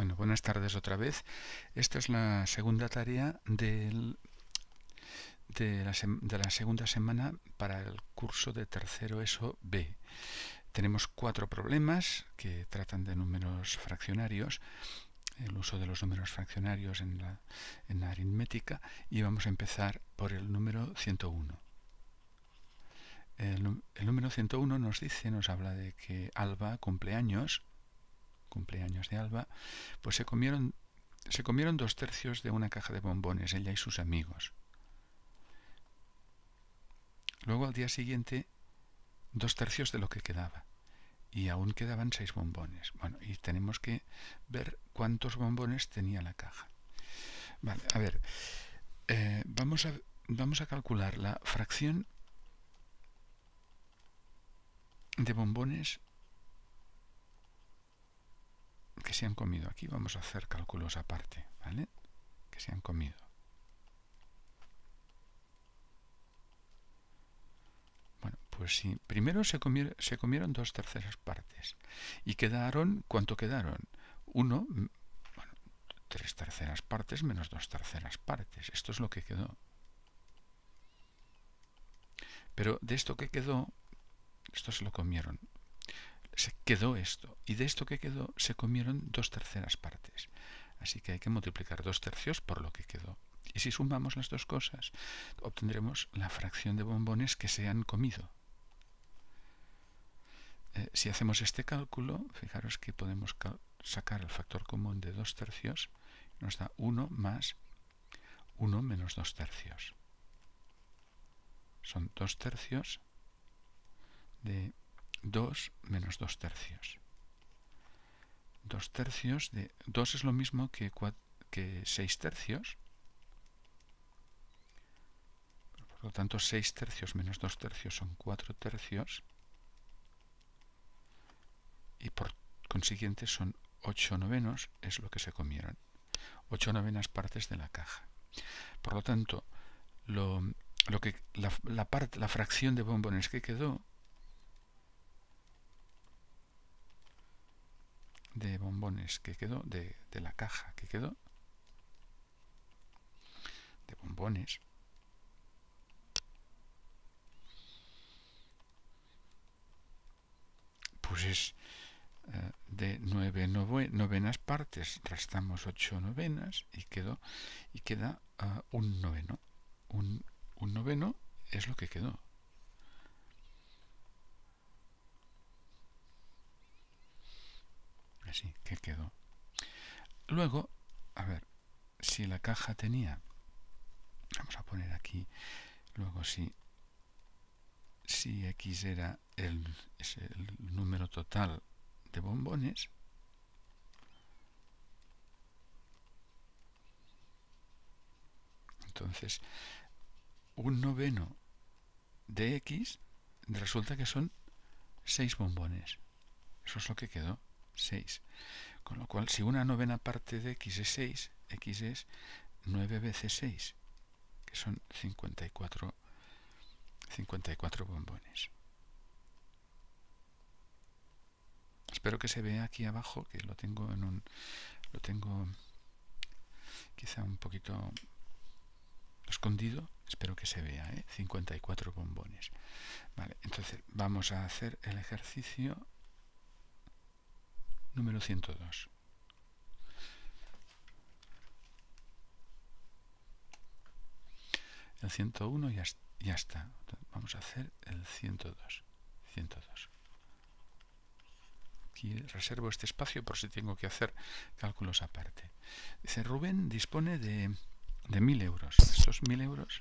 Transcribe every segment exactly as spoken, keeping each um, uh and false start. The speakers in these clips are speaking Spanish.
Bueno, buenas tardes otra vez. Esta es la segunda tarea del, de, la de la segunda semana para el curso de tercero ESO B. Tenemos cuatro problemas que tratan de números fraccionarios, el uso de los números fraccionarios en la, en la aritmética, y vamos a empezar por el número ciento uno. El, el número ciento uno nos dice, nos habla de que Alba cumpleaños, cumpleaños de Alba, pues se comieron, se comieron dos tercios de una caja de bombones, ella y sus amigos. Luego al día siguiente, dos tercios de lo que quedaba. Y aún quedaban seis bombones. Bueno, y tenemos que ver cuántos bombones tenía la caja. Vale, a ver, eh, vamos a, vamos a calcular la fracción de bombones que se han comido. Aquí vamos a hacer cálculos aparte, ¿vale? Que se han comido. Bueno, pues sí, primero se comieron, se comieron dos terceras partes. Y quedaron, ¿cuánto quedaron? Uno, bueno, tres terceras partes menos dos terceras partes. Esto es lo que quedó. Pero de esto que quedó, esto se lo comieron. Se quedó esto, y de esto que quedó se comieron dos terceras partes. Así que hay que multiplicar dos tercios por lo que quedó. Y si sumamos las dos cosas, obtendremos la fracción de bombones que se han comido. Eh, si hacemos este cálculo, fijaros que podemos sacar el factor común de dos tercios, nos da uno más uno menos dos tercios. Son dos tercios de dos menos dos tercios. dos tercios de dos es lo mismo que, que seis tercios. Por lo tanto, seis tercios menos dos tercios son cuatro tercios. Y por consiguiente son ocho novenos, es lo que se comieron. ocho novenas partes de la caja. Por lo tanto, lo, lo que, la, la, parte, la fracción de bombones que quedó de bombones que quedó, de, de la caja que quedó, de bombones, pues es eh, de nueve nove, novenas partes, restamos ocho novenas y, quedó, y queda uh, un noveno. Un, un noveno es lo que quedó. Así que quedó. Luego, a ver, si la caja tenía, vamos a poner aquí, luego si, si X era el, es el número total de bombones, entonces un noveno de X resulta que son seis bombones. Eso es lo que quedó, seis. Con lo cual, si una novena parte de X es seis, X es nueve veces seis, que son cincuenta y cuatro, cincuenta y cuatro bombones. Espero que se vea aquí abajo, que lo tengo en un, lo tengo quizá un poquito escondido. Espero que se vea, ¿eh? cincuenta y cuatro bombones. Vale, entonces vamos a hacer el ejercicio número ciento dos. El ciento uno ya, ya está. Vamos a hacer el ciento dos. ciento dos. Aquí reservo este espacio por si tengo que hacer cálculos aparte. Dice, Rubén dispone de, de mil euros. Estos mil euros.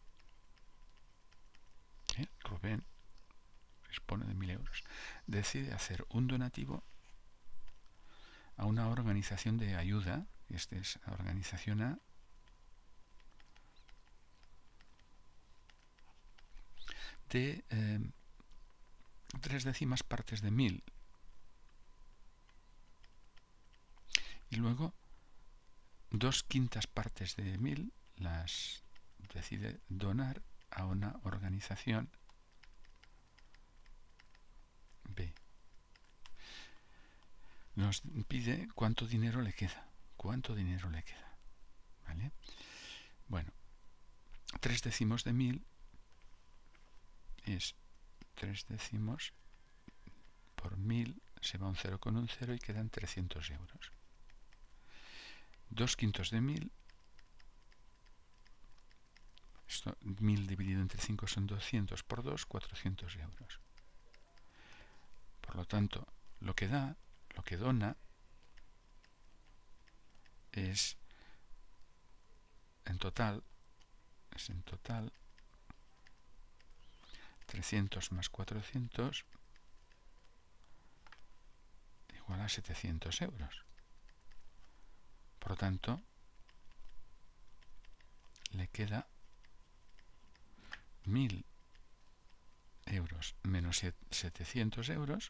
¿eh? Rubén dispone de mil euros. Decide hacer un donativo a una organización de ayuda. Esta es la organización A. De eh, tres décimas partes de mil. Y luego dos quintas partes de mil las decide donar a una organización B. nos pide cuánto dinero le queda. ¿Cuánto dinero le queda? ¿Vale? Bueno, tres décimos de mil es tres décimos por mil, se va un cero con un cero y quedan trescientos euros. Dos quintos de mil, esto, mil dividido entre cinco son doscientos por dos, cuatrocientos euros. Por lo tanto, lo que da, lo que dona, es en total, es en total trescientos más cuatrocientos igual a setecientos euros. Por lo tanto, le queda mil euros menos setecientos euros,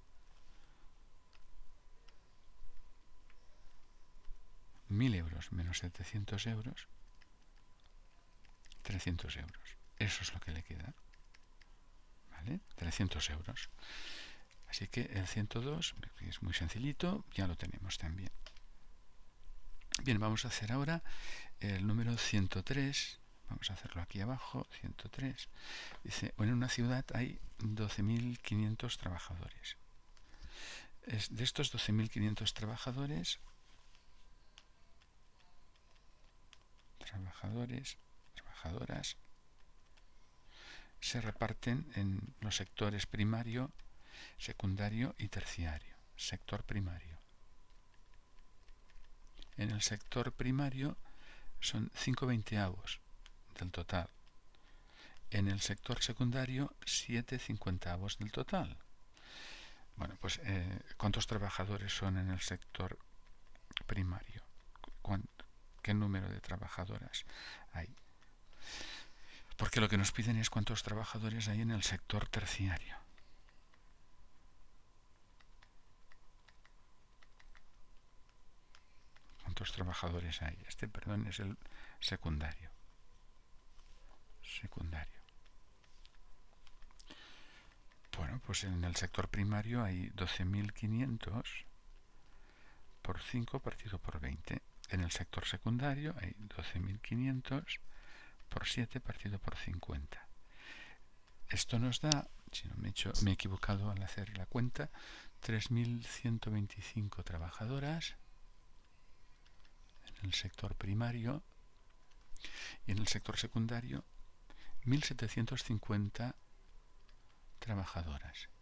mil euros menos setecientos euros, trescientos euros. Eso es lo que le queda. ¿Vale? trescientos euros. Así que el ciento dos, que es muy sencillito, ya lo tenemos también. Bien, vamos a hacer ahora el número ciento tres. Vamos a hacerlo aquí abajo, ciento tres. Dice, bueno, en una ciudad hay doce mil quinientos trabajadores. Es, de estos doce mil quinientos trabajadores, trabajadores, trabajadoras, se reparten en los sectores primario, secundario y terciario. Sector primario. En el sector primario son cinco veinteavos del total. En el sector secundario, siete cincuentavos del total. Bueno, pues, eh, ¿cuántos trabajadores son en el sector primario? ¿Qué número de trabajadoras hay? Porque lo que nos piden es cuántos trabajadores hay en el sector terciario. ¿Cuántos trabajadores hay? Este, perdón, es el secundario. Secundario. Bueno, pues en el sector primario hay doce mil quinientos por cinco partido por veinte. En el sector secundario hay doce mil quinientos por siete partido por cincuenta. Esto nos da, si no me he, hecho, me he equivocado al hacer la cuenta, tres mil ciento veinticinco trabajadoras en el sector primario y en el sector secundario mil setecientos cincuenta trabajadoras.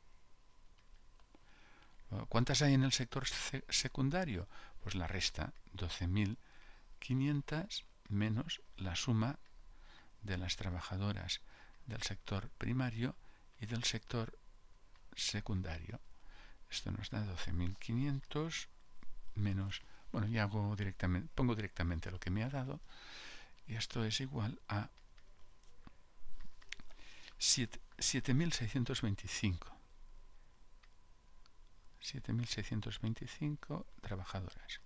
¿Cuántas hay en el sector secundario? Pues la resta, doce mil quinientos menos la suma de las trabajadoras del sector primario y del sector secundario. Esto nos da doce mil quinientos menos, bueno, ya hago directamente, pongo directamente lo que me ha dado, y esto es igual a siete mil seiscientos veinticinco. siete mil seiscientos veinticinco trabajadoras.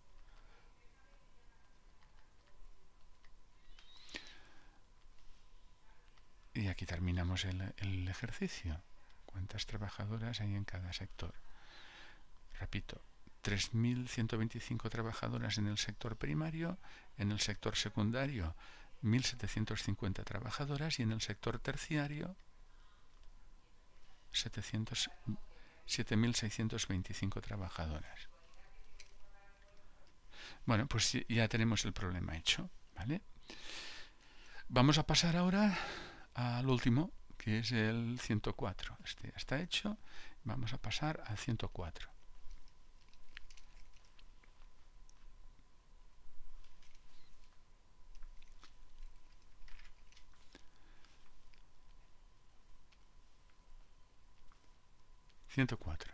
Y aquí terminamos el, el ejercicio. ¿Cuántas trabajadoras hay en cada sector? Repito, tres mil ciento veinticinco trabajadoras en el sector primario, en el sector secundario mil setecientos cincuenta trabajadoras y en el sector terciario siete mil seiscientos veinticinco trabajadoras. Bueno, pues ya tenemos el problema hecho, ¿vale? Vamos a pasar ahora al último, que es el ciento cuatro. Este ya está hecho. Vamos a pasar al ciento cuatro. ciento cuatro.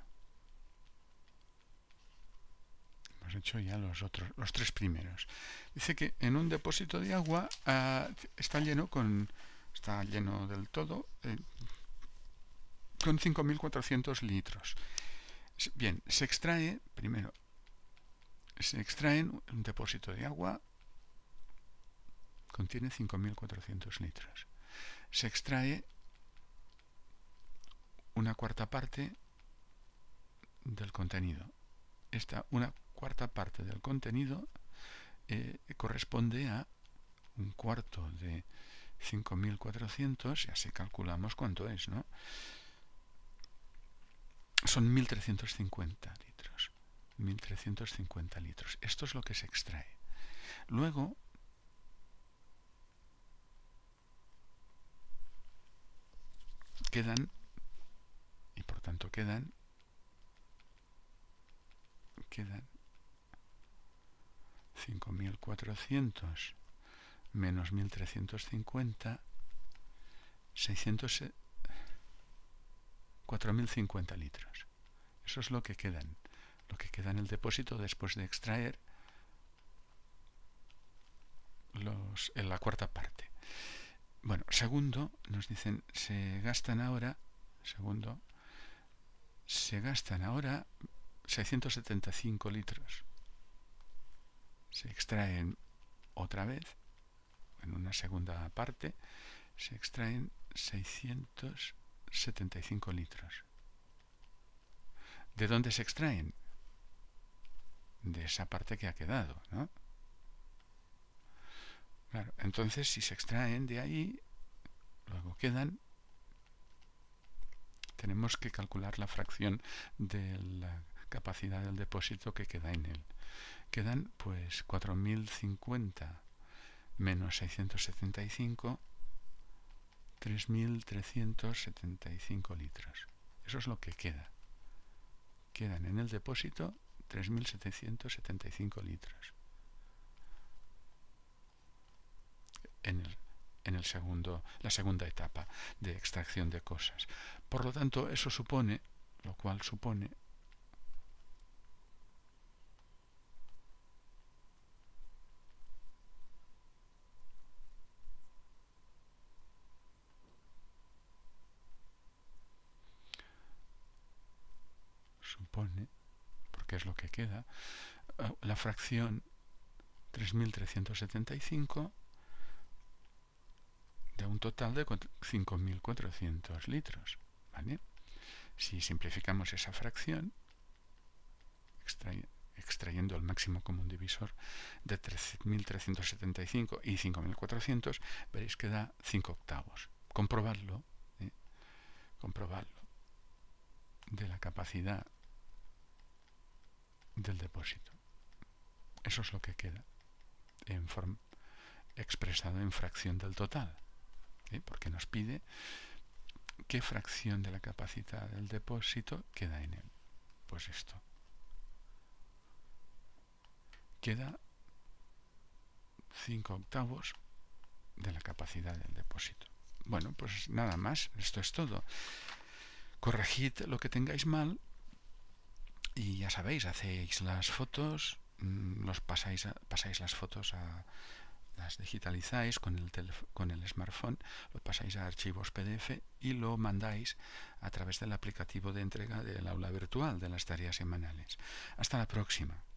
Hemos hecho ya los otros, los tres primeros. Dice que en un depósito de agua uh, está lleno con, está lleno del todo eh, con cinco mil cuatrocientos litros. Bien, se extrae, primero, se extrae un depósito de agua, contiene cinco mil cuatrocientos litros. Se extrae una cuarta parte del contenido. esta una cuarta parte del contenido eh, corresponde a un cuarto de cinco mil cuatrocientos, y así calculamos cuánto es, ¿no? Son mil trescientos cincuenta litros. mil trescientos cincuenta litros. Esto es lo que se extrae. Luego, quedan, y por tanto quedan, quedan cinco mil cuatrocientos menos mil trescientos cincuenta, seiscientos, cuatro mil cincuenta litros. Eso es lo que quedan, lo que queda en el depósito después de extraer los, en la cuarta parte. Bueno, segundo, nos dicen, se gastan ahora, segundo, se gastan ahora seiscientos setenta y cinco litros. Se extraen otra vez, en una segunda parte, se extraen seiscientos setenta y cinco litros. ¿De dónde se extraen? De esa parte que ha quedado, ¿no? Claro, entonces si se extraen de ahí, luego quedan, tenemos que calcular la fracción de la capacidad del depósito que queda en él. Quedan pues cuatro mil cincuenta menos seiscientos setenta y cinco, tres mil trescientos setenta y cinco litros. Eso es lo que queda. Quedan en el depósito tres mil setecientos setenta y cinco litros. En, el, en el segundo, la segunda etapa de extracción de cosas. Por lo tanto, eso supone, lo cual supone supone, porque es lo que queda, la fracción tres mil trescientos setenta y cinco de un total de cinco mil cuatrocientos litros, ¿vale? Si simplificamos esa fracción, extrayendo el máximo común divisor de tres mil trescientos setenta y cinco y cinco mil cuatrocientos, veréis que da cinco octavos. Comprobadlo, ¿eh? Comprobadlo de la capacidad del depósito. Eso es lo que queda en forma, expresado en fracción del total, ¿eh? Porque nos pide qué fracción de la capacidad del depósito queda en él. Pues esto. Queda cinco octavos de la capacidad del depósito. Bueno, pues nada más, esto es todo. Corregid lo que tengáis mal y ya sabéis, hacéis las fotos, los pasáis, a, pasáis las fotos a, las digitalizáis con el, con el smartphone, lo pasáis a archivos P D F y lo mandáis a través del aplicativo de entrega del aula virtual de las tareas semanales. Hasta la próxima.